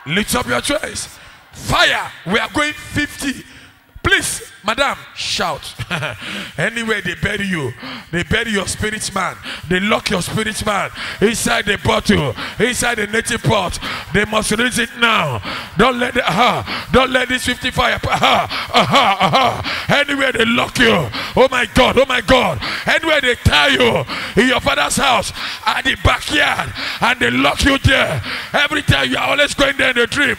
Lift up your choice. Fire. We are going 50. Please, madam, shout. Anywhere they bury you, they bury your spirit man. They lock your spirit man inside the bottle, inside the native pot. They must release it now. Don't let it, don't let this 50 fire. Anywhere they lock you, oh my God, oh my God. Anywhere they tie you in your father's house, at the backyard, and they lock you there. Every time you are always going there in the dream.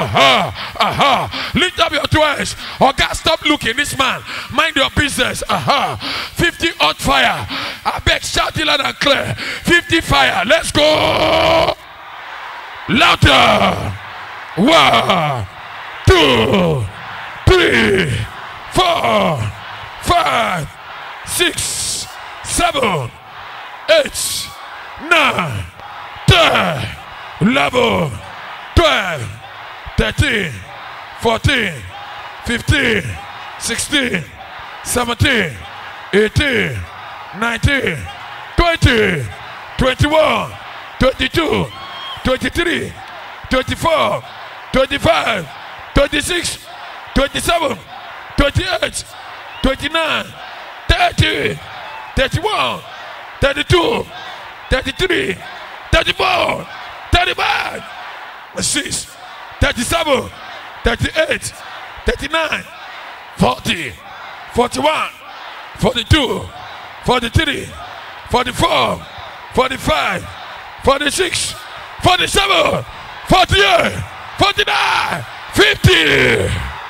Lift up your twice. Oh God, stop looking. This man, mind your business. 50 hot fire. I beg, shout it loud and clear. 50 fire. Let's go. Louder. 1, 2, 3, 4, 5, 6, 7, 8, 9, 10, 11, 12, 13, 14, 15, 16, 17, 18, 19, 20, 21, 22, 23, 24, 25, 26, 27, 28, 29, 30, 31, 32, 33, 34, 35, 36, 37, 38, 39, 40, 41, 42, 43, 44, 45, 46, 47, 48, 49, 50.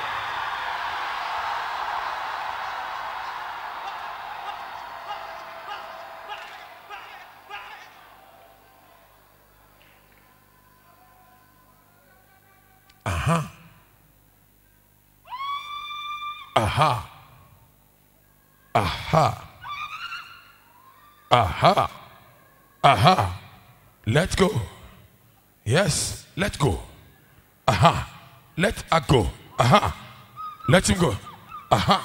Let's go. Yes, let's go. Let her go. Let him go. You are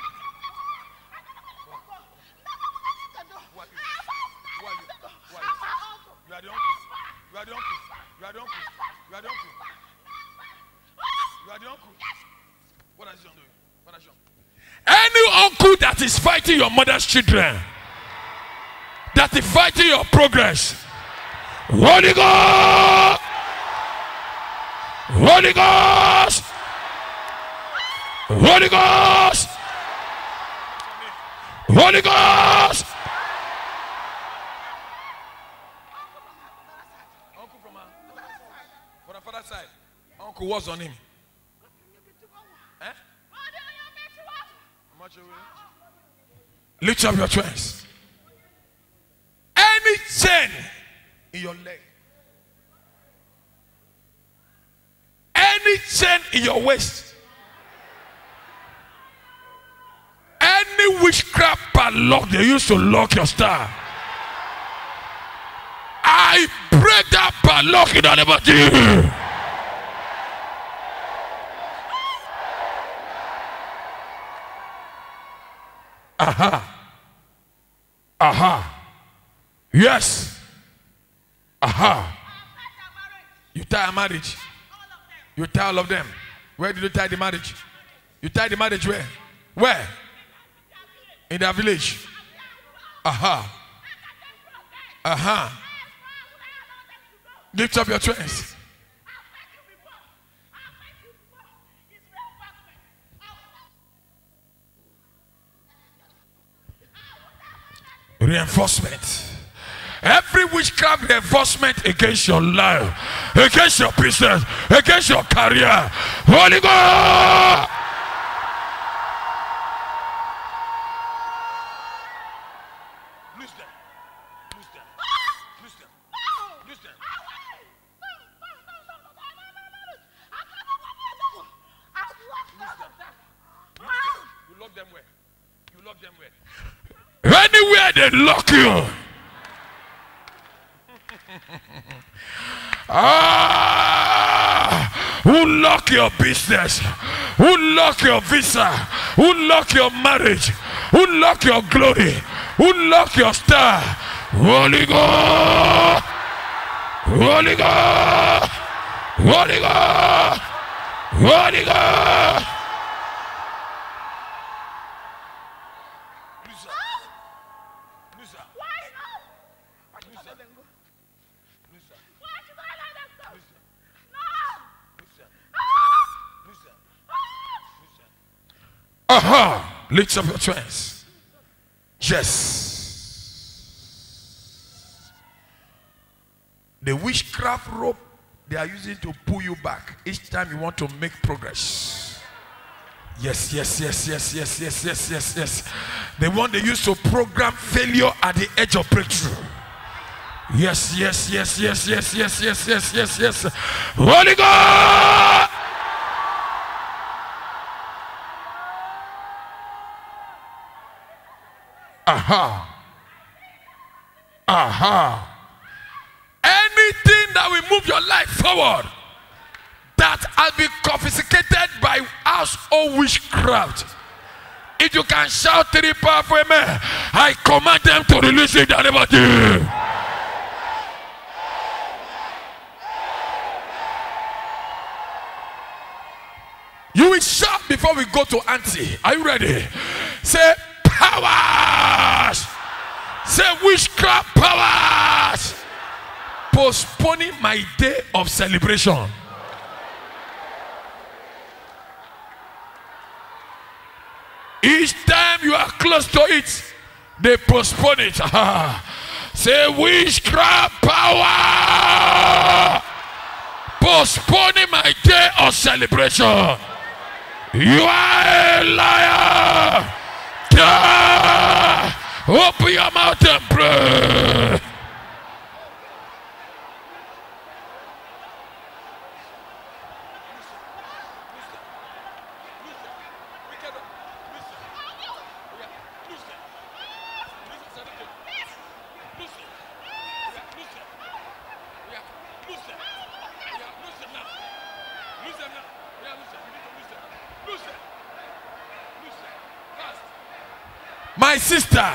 the uncle. You are the uncle. You are the uncle. You are the uncle. You are the uncle. What is John doing? What is John? Any uncle that is fighting your mother's children, that is fighting your progress, Holy Ghost! Holy Ghost! Holy Ghost! Holy Ghost! Uncle from her father's side. Uncle was on him. Lift up your chest. Any chain in your leg, any chain in your waist, any witchcraft padlock they used to lock your star, I break that padlock in the name of Jesus. Yes. You tie a marriage. You tie all of them. Where did you tie the marriage? You tie the marriage where? Where? In their village. Lift up your chest. Reinforcement. Every witchcraft reinforcement against your life, against your business, against your career. Holy Ghost! Loose them. Loose them. Loose them. Loose them. You lock them where? You lock them where? Anywhere they lock you. Who lock your business? Who lock your visa? Who lock your marriage? Who lock your glory? Who lock your star? Holy Ghost! Holy Ghost! Holy Ghost. Holy Ghost. Aha! Lift up your hands. Yes. The witchcraft rope they are using to pull you back each time you want to make progress. Yes, yes, yes, yes, yes, yes, yes, yes, yes. The one they use to program failure at the edge of breakthrough. Yes, yes, yes, yes, yes, yes, yes, yes, yes, yes. Holy God! Aha. Aha. Anything that will move your life forward that has been confiscated by household witchcraft, if you can shout 3 powerful amen, I command them to release it in the name of Jesus. You will shout before we go to Auntie. Are you ready? Say powers. Say witchcraft powers. Postponing my day of celebration. Each time you are close to it, they postpone it. Say witchcraft power. Postponing my day of celebration. You are a liar. Open your mouth and pray. My sister,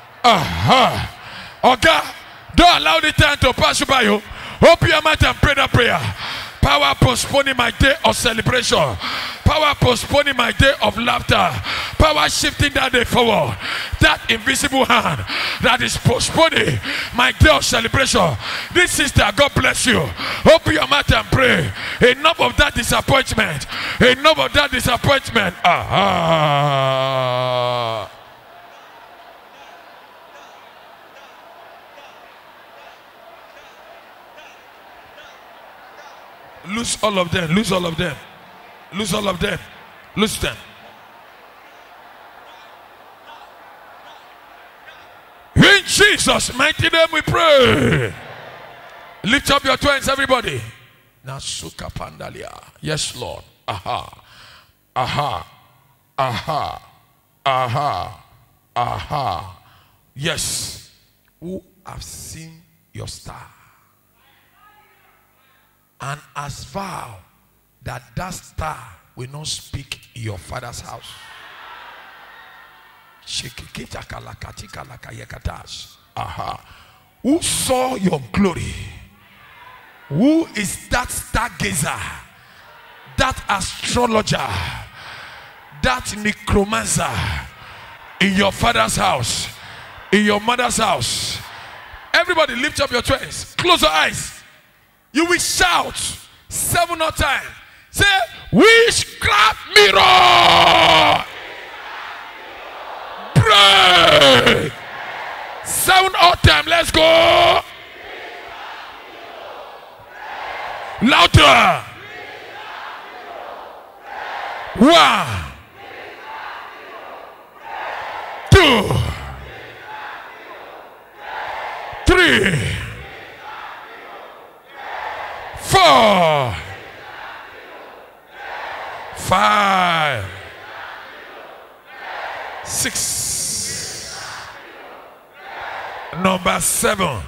okay, don't allow the time to pass you by. You open your mouth and pray that prayer. Power postponing my day of celebration. Power postponing my day of laughter. Power shifting that day forward. That invisible hand that is postponing my day of celebration. This sister, God bless you. Open your mouth and pray. Enough of that disappointment. Enough of that disappointment. Lose all of them. Lose all of them. Lose all of them. Lose them. In Jesus' mighty name we pray. Lift up your hands, everybody. Nasuka Pandalia. Yes, Lord. Aha. Aha. Aha. Aha. Aha. Yes. Who have seen your star and has vowed that that star will not speak in your father's house. Aha. Who saw your glory? Who is that stargazer, that astrologer, that necromancer in your father's house, in your mother's house? Everybody lift up your hands. Close your eyes. You will shout 7 more times. Say, witchcraft mirror. Pray. 7 more times. Let's go. Louder. 1, 2, 3, 4, 5, 6. Number 7.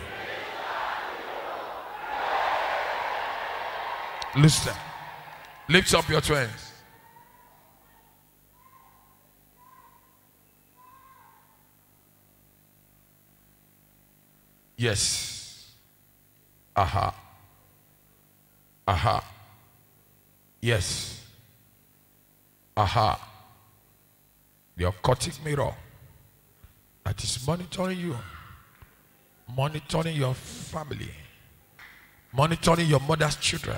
Listen. Lift up your hands. Yes. Aha. Aha. Yes. Aha. The occultic mirror that is monitoring you, monitoring your family, monitoring your mother's children.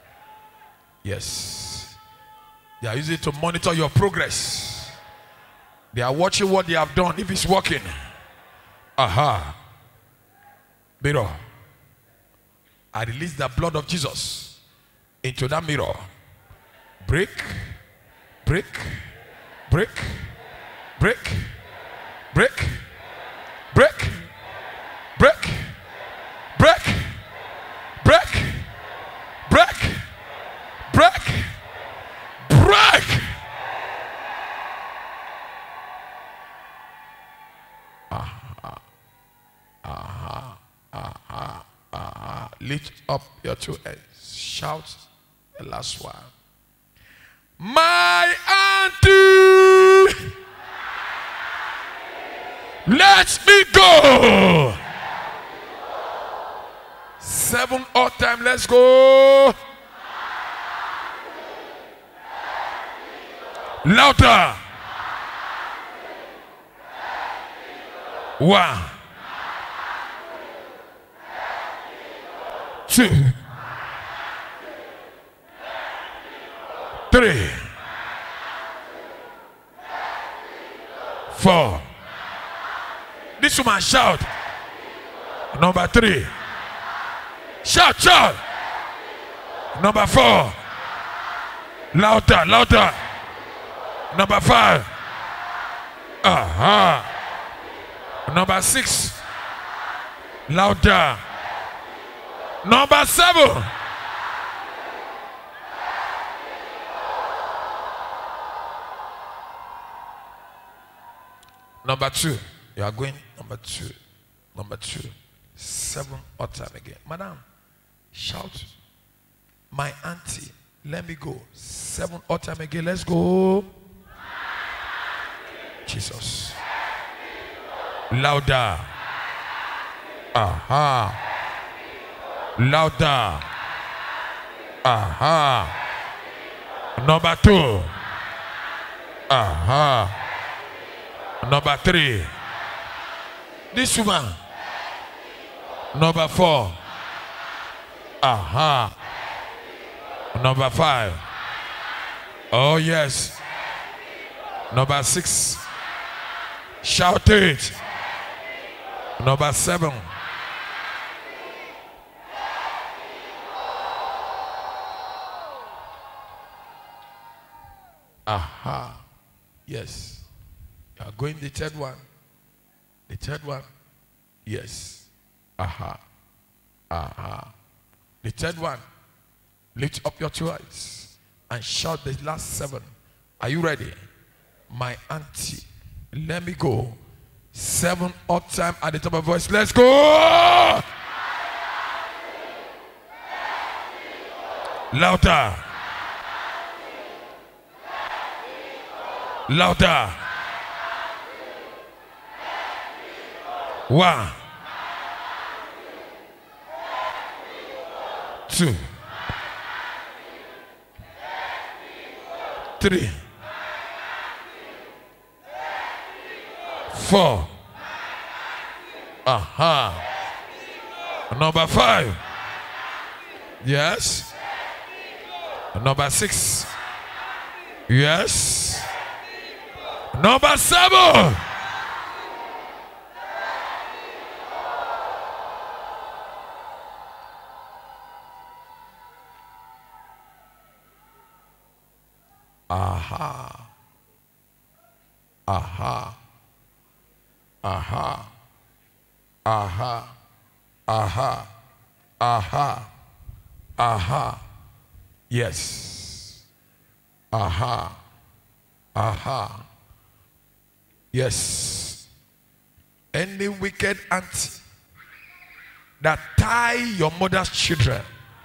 Yes. They are using it to monitor your progress. They are watching what they have done, if it's working. Aha. Mirror. I release the blood of Jesus into that mirror. Break, break, break, break, break, break, break, break, break, break, break, break. Lift up your two hands. Shout the last one. My auntie, let me go. 7 all time, let's go. Louder. 1, 2, 3, 4. This woman shout. Number 3. Shout, shout. Number 4. Louder, louder. Number 5. Aha. Number 6. Louder. Number 7. Number 2. You are going number 2. Number 2. 7 all time again. Madam, shout. My auntie, let me go. 7 all time again. Let's go. Jesus. Louder. Aha. Louder. Aha. Number 2. Aha. Number 3. This woman. Number 4. Aha. Number 5. Oh yes. Number 6. Shout it. Number 7. Aha. Yes. You are going the 3rd one. The 3rd one. Yes. Aha. Aha. The 3rd one. Lift up your 2 eyes and shout the last 7. Are you ready? My auntie, let me go. 7 all time at the top of voice. Let's go. Louder. Louder. 1, 2, 3, 4. Aha. Number 5. Yes. Number 6. Yes. Number 7. Aha. Aha. Aha. Aha. Aha. Aha. Aha. Yes. Aha. Aha. Yes. Any wicked aunt that tie your mother's children,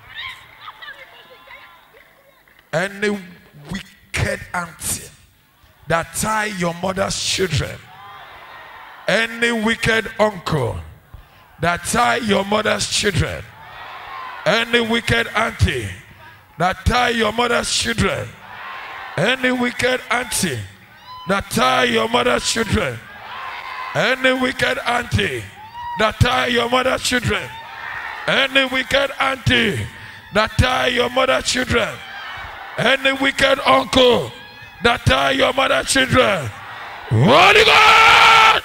any wicked aunt that tie your mother's children, any wicked uncle that tie your mother's children, any wicked auntie that tie your mother's children, any wicked auntie that tie your mother's children, any wicked auntie that tie your mother's children, any wicked auntie that tie your mother's children, any wicked uncle that tie your mother's children, Holy God!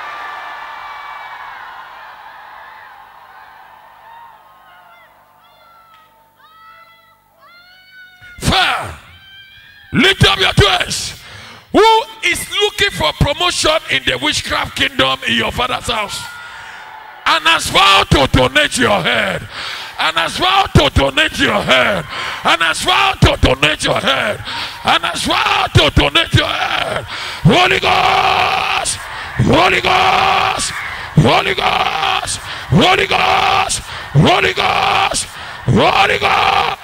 Fire! Lift up your hands. Who is looking for promotion in the witchcraft kingdom in your father's house? And has vowed to donate your head. And has vowed to donate your head. And has vowed to donate your head. And has vowed to donate your head. Holy Ghost! Holy Ghost! Holy Ghost! Holy Ghost! Holy Ghost! Holy Ghost!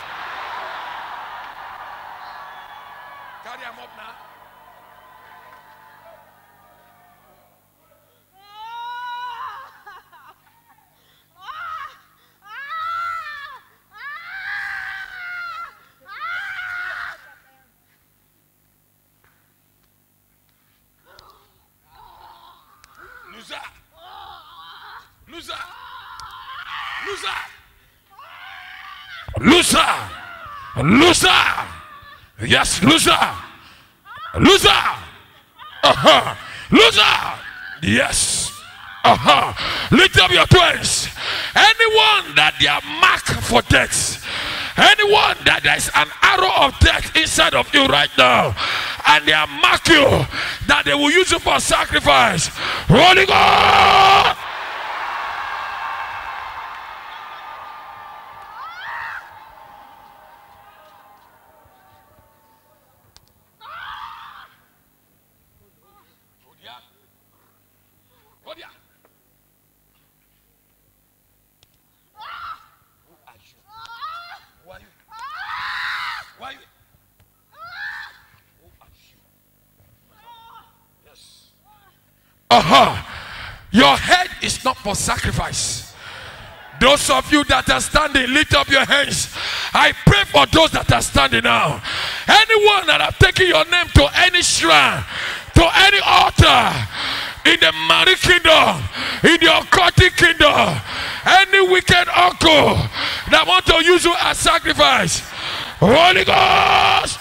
Carry him up now. Loser! Loser! Loser! Loser! Yes, loser! Loser! Loser! Yes! Lift up your twins. Anyone that they are marked for death, anyone that there is an arrow of death inside of you right now, and they are mark you, that they will use you for sacrifice. Holy God! Your head is not for sacrifice. Those of you that are standing, lift up your hands. I pray for those that are standing now. Anyone that have taken your name to any shrine, to any altar, in the married kingdom, in the occultic kingdom, any wicked uncle that want to use you as sacrifice, Holy Ghost!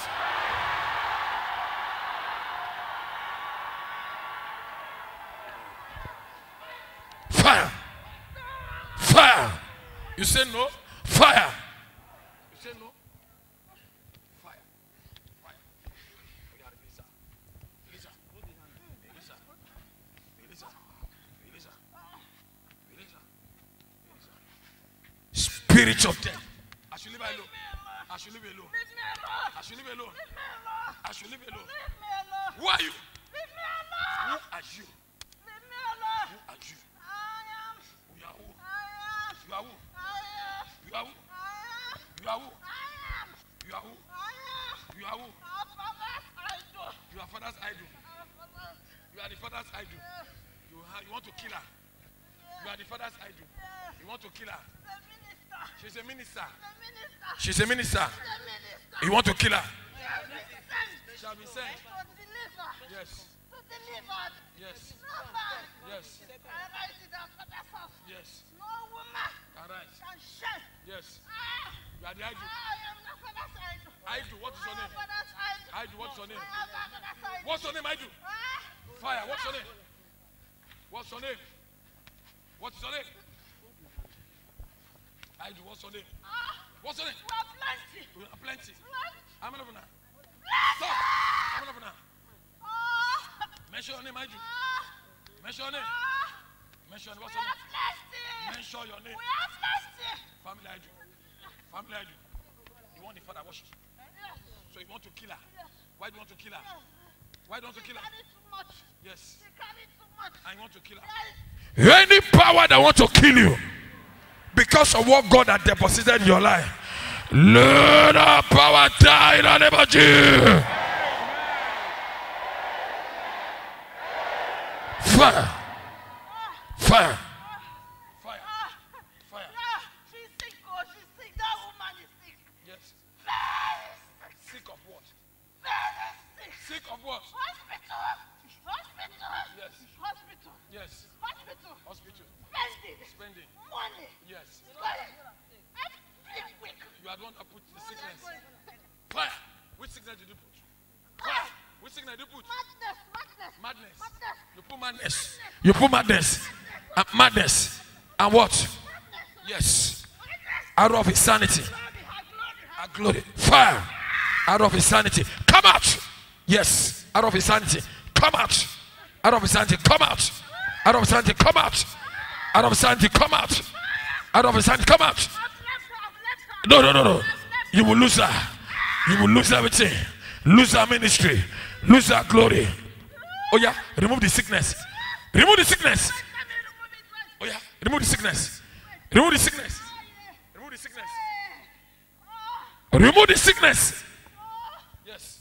Fire! Fire! You say no? Fire! You say no? Fire! Fire! Spirit of death. I should live alone. I should live alone. I should live alone. I should live alone. Who are you? Who are you? Who are you? You are who? You are who? You are who? You are who? You are who? You are who? You are father's idol. You are the father's idol. You want to kill her. You are the father's idol. You want to kill her. She's a minister. She's a minister. You want to kill her. Shall be sent. Yes. Yes. Yes. Yes. No woman Arise. can share. Yes. You are the idol. I am the father's idol. Idol, what is your name? Idol, what's your name? Idol. What's your name, Idol? Fire, what's your name? What's your name? What's your name? Idol, what's your name? What's your name? We are plenty. We are plenty. Plenty. How many of you now? Stop. How many of you now? Mention your name, Idol. Mention your name. Mention what's We your are name? plenty. Mention your name. We are plenty. Family Idol. Family Idol. You want the father worship. Yes. So you want to kill her. Yes. Why do you want to kill her? Yes. Why do you want to She kill her? carry too much. Yes. She carry too much. And you want to kill her. Yes. Any power that want to kill you because of what God has deposited in your life, let that power die in the name of Jesus. Fire. Fire. Fire. Fire. Yeah, she's sick. Oh, she's sick. That woman is sick. Yes. Fire. the one that put the sickness. Fire. Which sickness did you put? Fire. Which sickness did you put? Madness. You put madness. You put madness. Madness. And what? Yes. Out of insanity. Glory. Fire. Out of insanity. Come out. Yes. Out of insanity. Come out. Out of insanity. Come out. Out of insanity. Come out. Out of insanity. Come out. Out of insanity. Come out. No. You will lose her. You will lose everything. Lose her ministry. Lose her glory. Oh yeah. Remove the sickness. Remove the sickness. Oh yeah. Remove the sickness. Remove the sickness. Remove the sickness. Remove the sickness. Yes.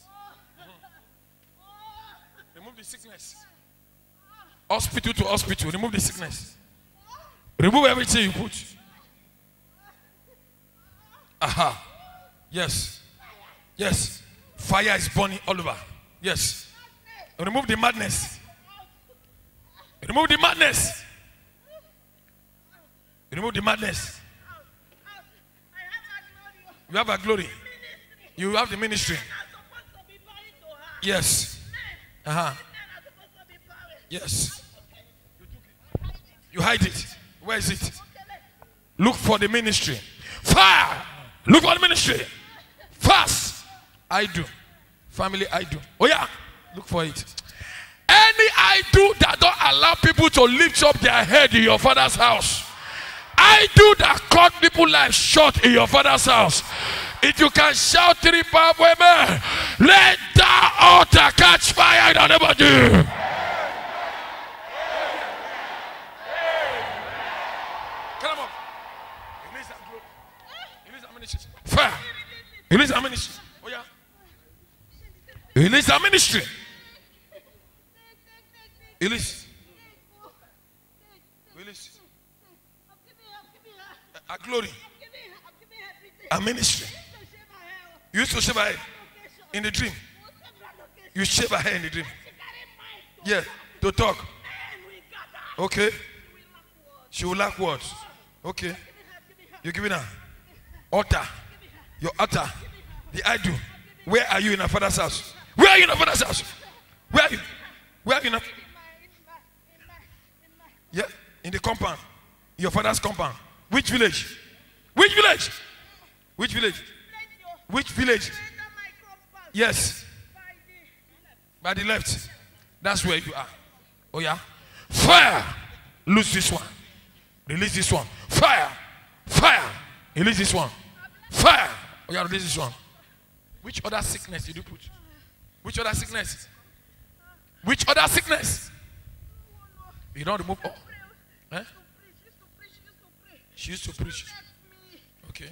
Remove the sickness. Hospital to hospital. Remove the sickness. Remove everything you put. Aha. Yes. Yes. Fire is burning all over. Yes. Remove the madness. Remove the madness. Remove the madness. You have a glory. You have the ministry. Yes. Yes. You hide it. Where is it? Look for the ministry. Fire. Look for the ministry. Fast. I do. Family, I do. Oh yeah. Look for it. Any I do that don't allow people to lift up their head in your father's house. I do that cut people's life short in your father's house. If you can shout 3 powerful amen, let that altar catch fire in the name of Jesus. Come on. Release that glory. Release that ministry. Fire. Release that ministry. Oh yeah. Release that ministry. Release. Release. A glory. A ministry. You used to shave her head in the dream. You shave her hair in the dream. Yeah, to talk. Okay. She will lack words. Okay. You're giving her. Altar. Your altar. The I do. Where are you in her father's house? Where are you in her father's house? Where are you? Where are you in her? Yeah, in the compound. Your father's compound. Which village? Which village? Which village? Which village? Yes. By the left. That's where you are. Oh yeah. Fire. Lose this one. Release this one. Fire. Fire. Release this one. Fire. Oh yeah, release this one. Which other sickness did you put? Which other sickness? Which other sickness? You don't remove all. Eh? She used to preach. Okay.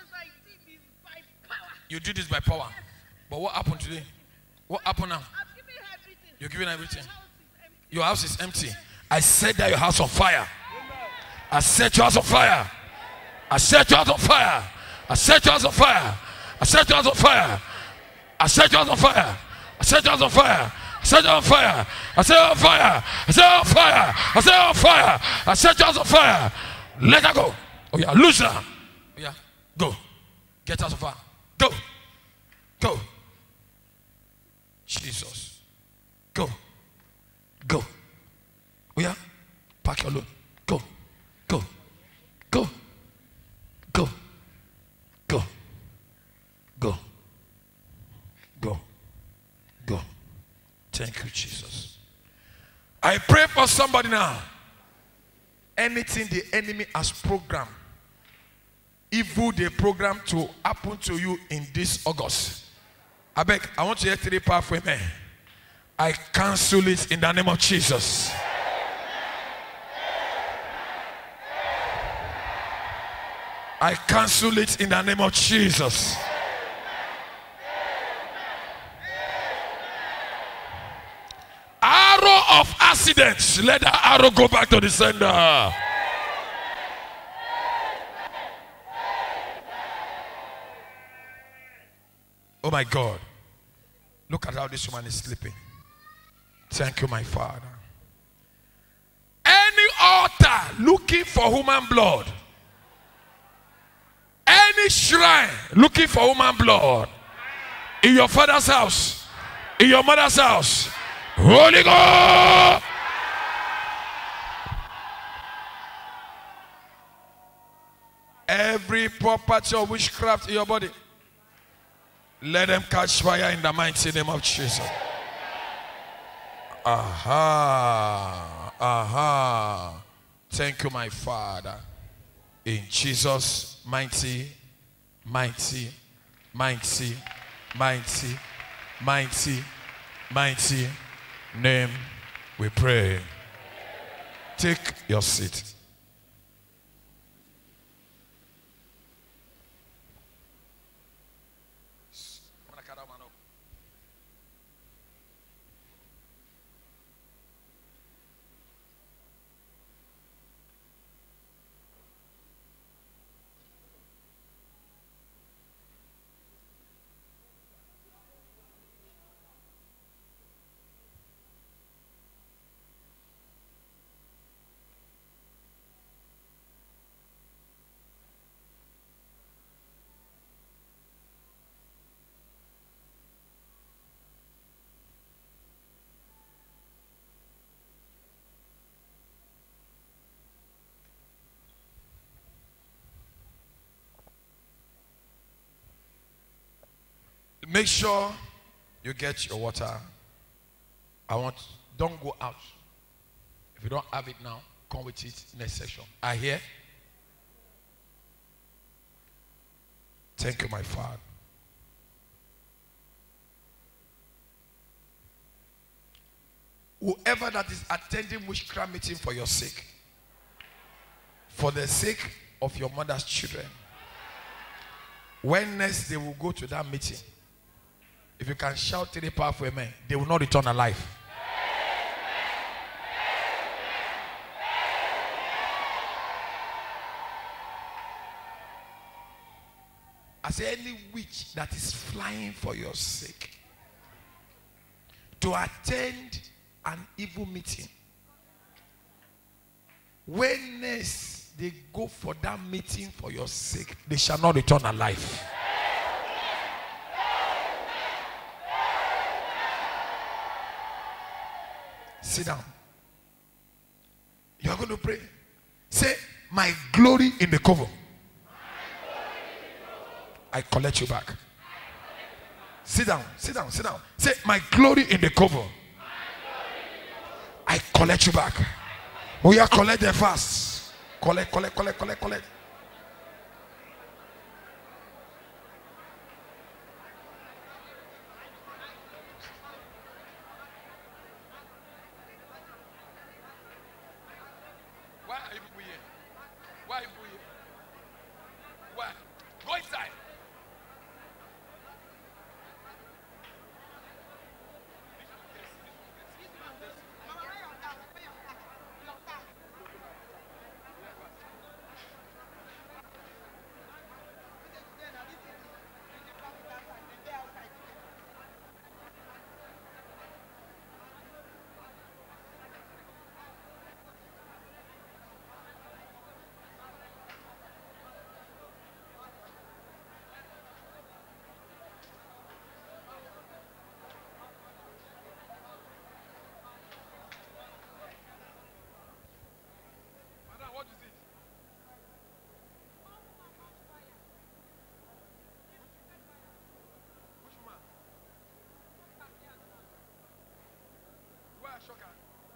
You did this by power. But what happened today? What happened now? You're giving everything. Your house is empty. I said that your house on fire. I set your house on fire. I set your house on fire. I set your house on fire. I set your house on fire. I set your house on fire. I set your house on fire. I set you on fire. I set you on fire. I set you on fire. I set you on fire. I set you on fire. Let her go. Oh yeah, lose her. Oh yeah, go. Get out of fire. Go. Go. Jesus. Go. Go. Oh yeah, pack your load. Go. Go. Go. Go. Go. Go. Go. Go. Thank you, Jesus. I pray for somebody now. Anything the enemy has programmed, evil they program to happen to you in this August. I beg, I want to hear 3 powerful amen. I cancel it in the name of Jesus. I cancel it in the name of Jesus. Arrow of accidents, let the arrow go back to the sender. Oh my God. Look at how this woman is sleeping. Thank you, my Father. Any altar looking for human blood, any Any shrine looking for human blood in your father's house, in your mother's house, Holy Ghost. Every property of witchcraft in your body, let them catch fire in the mighty name of Jesus. Aha. Aha. Thank you, my Father. In Jesus' mighty, mighty, mighty, mighty, mighty, mighty name we pray. Take your seat. Make sure you get your water. Don't go out. If you don't have it now, come with it next session. I hear. Thank you, my Father. Whoever that is attending witchcraft meeting for your sake, for the sake of your mother's children, when next they will go to that meeting, if you can shout 3 powerful amen, they will not return alive. I say any witch that is flying for your sake to attend an evil meeting, when next they go for that meeting for your sake, they shall not return alive. Sit down. You are going to pray. Say, my glory in the cover, I collect you back. Sit down, sit down, sit down. Say, my glory in the cover, I collect you back. We are collect the fast. Collect. Why are you people here? Why are you people here? Why? Go inside. What is it? Which woman? Where are Shoka?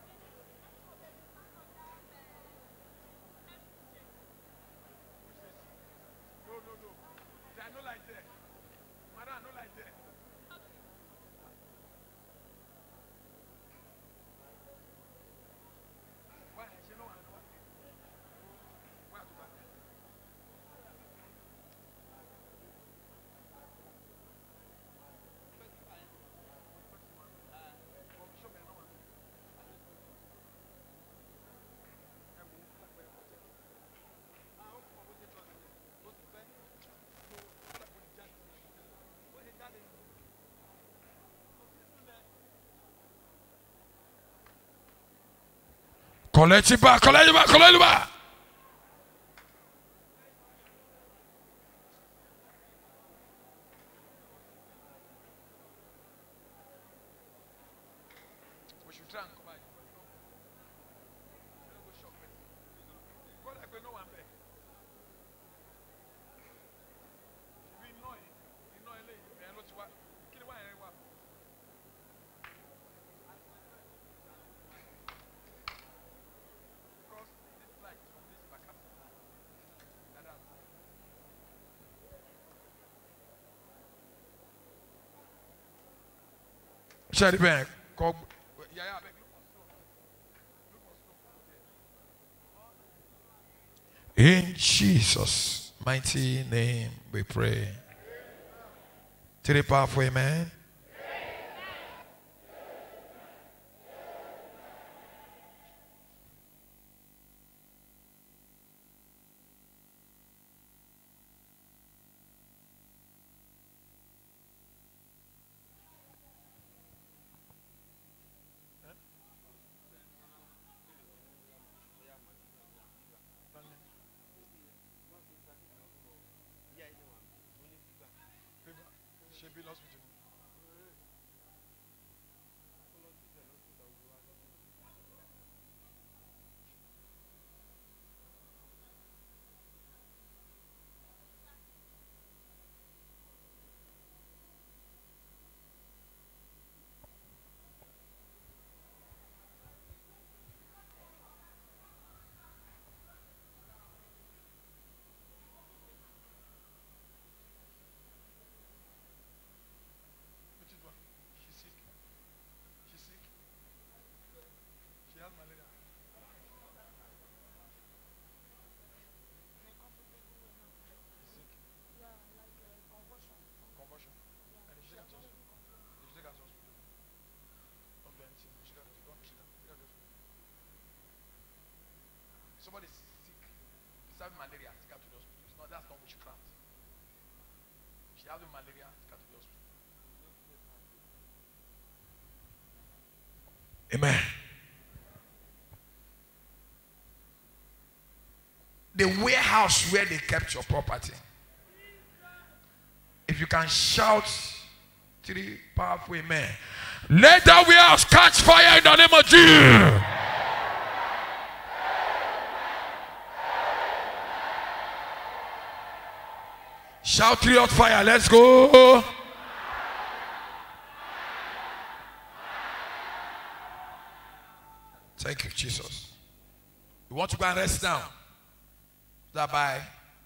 No. There are no light there. Madam, no light there. Why? She know I know. Where to back? Collect it back. Shut it back. In Jesus' mighty name we pray. Three powerful amen. Somebody is sick. She's having malaria. Take her to the hospital. It's not, that's not witchcraft. She having malaria. Take her to the hospital. Amen. The warehouse where they kept your property. If you can shout three powerful amen. Let that warehouse catch fire in the name of Jesus. Shout three out fire. Let's go. Thank you, Jesus. You want to go and rest now? That by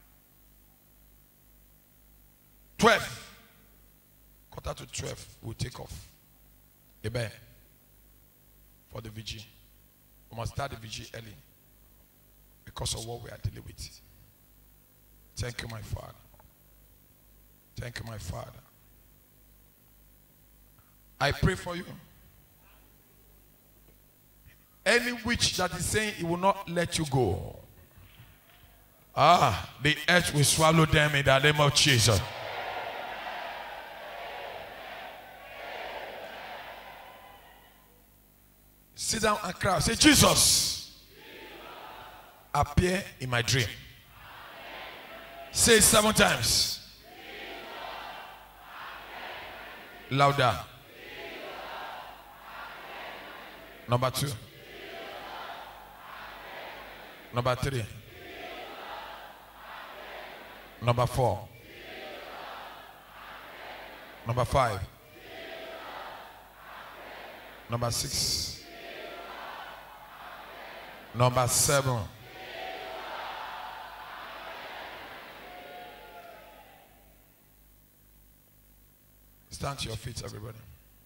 12, quarter to 12, we'll take off. Amen. For the vigil. We must start the vigil early because of what we are dealing with. Thank you, my Father. Thank you, my Father. I pray for you. Any witch that is saying it will not let you go, the earth will swallow them in the name of Jesus. Sit down and cry. Say, Jesus, appear in my dream. Say it 7 times. Louder. Number 2. Number 3. Number 4. Number 5. Number 6. Number 7. Stand to your feet, everybody.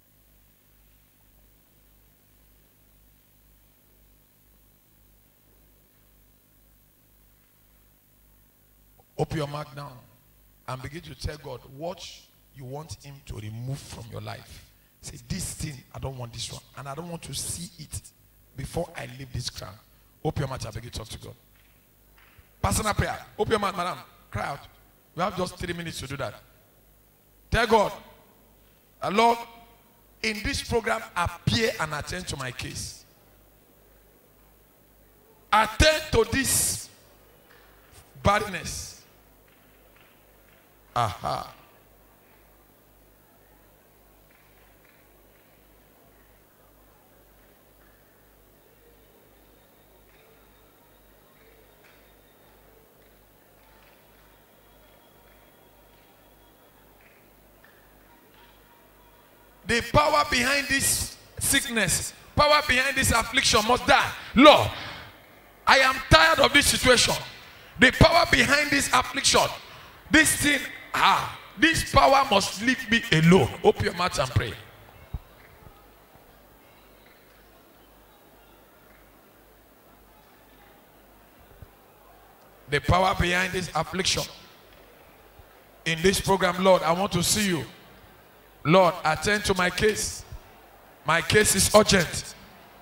Open your mouth now and begin to tell God what you want him to remove from your life. Say, this thing, I don't want this one. And I don't want to see it before I leave this ground. Open your mouth and begin to talk to God. Personal prayer. Open your mouth, madam. Cry out. We have just 3 minutes to do that. Tell God, Lord, in this program, appear and attend to my case. Attend to this barrenness. Aha. the power behind this sickness, power behind this affliction must die. Lord, I am tired of this situation. The power behind this affliction, this thing, this power must leave me alone. Open your mouth and pray. The power behind this affliction. In this program, Lord, I want to see you. Lord, attend to my case. My case is urgent.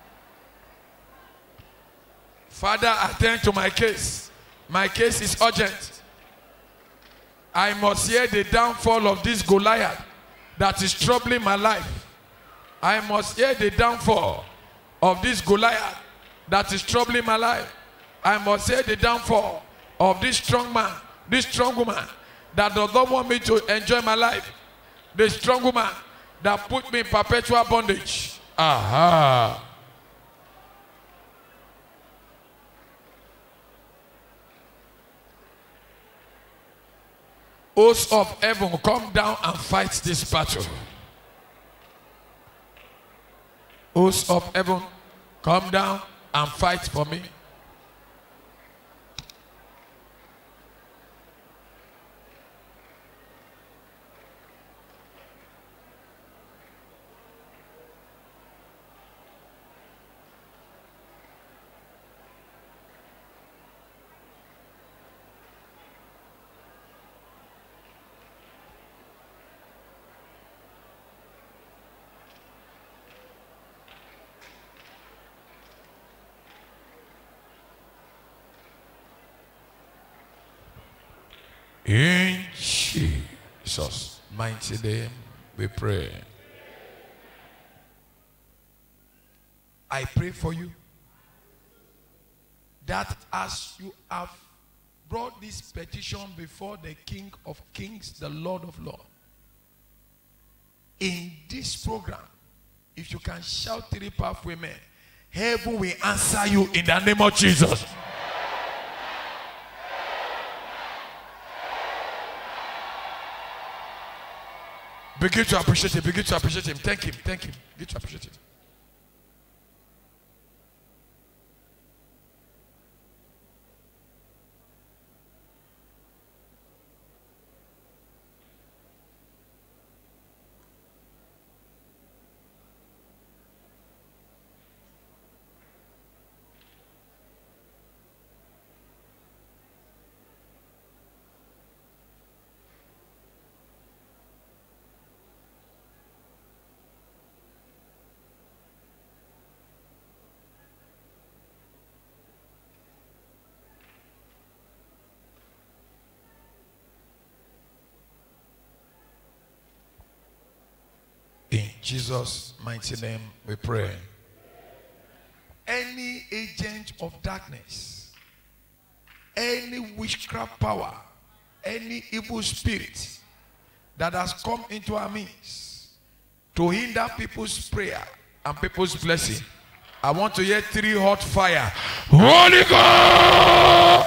Father, attend to my case. My case is urgent. I must hear the downfall of this Goliath that is troubling my life. I must hear the downfall of this Goliath that is troubling my life. I must hear the downfall of this strong man, this strong woman that does not want me to enjoy my life. The strong woman that put me in perpetual bondage. Aha. Hosts of heaven, come down and fight this battle. Hosts of heaven, come down and fight for me. In Jesus' mighty name we pray. I pray for you that as you have brought this petition before the King of Kings, the Lord of Lords, in this program, if you can shout 3 powerful amen, heaven will answer you in the name of Jesus. Begin to appreciate him. Begin to appreciate him. Thank him. Thank him. Begin to appreciate him. In Jesus' mighty name we pray. Any agent of darkness, any witchcraft power, any evil spirit that has come into our midst to hinder people's prayer and people's blessing, I want to hear 3 hot fire. Holy God!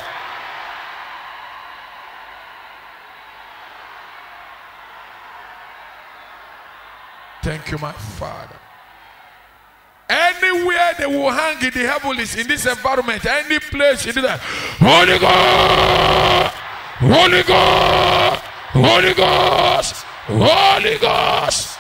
Thank you, my Father. Anywhere they will hang in the heavens, in this environment, any place in the Holy God, Holy God, Holy Ghost, Holy Ghost.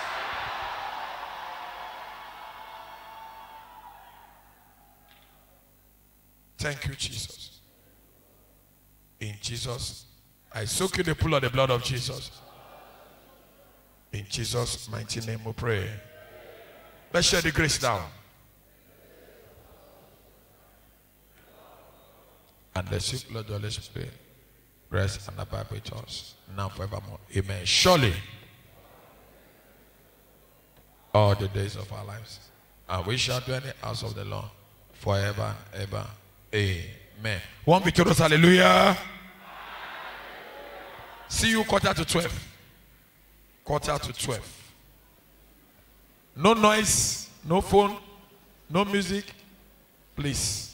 Thank you, Jesus. In Jesus, I soak in the pool of the blood of Jesus. In Jesus' mighty name we pray. Let's share the grace now. And the sweet Lord of the Holy Spirit rest and abide with us now forevermore. Amen. Surely, all the days of our lives, and we shall dwell in the house of the Lord forever and ever. Amen. One victorious hallelujah. See you 11:45. 11:45. No noise, no phone, no music. Please.